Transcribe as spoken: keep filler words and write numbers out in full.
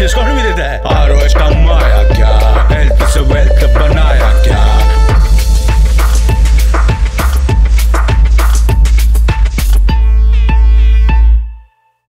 Discount भी देता है। आर ओ एच कमाया।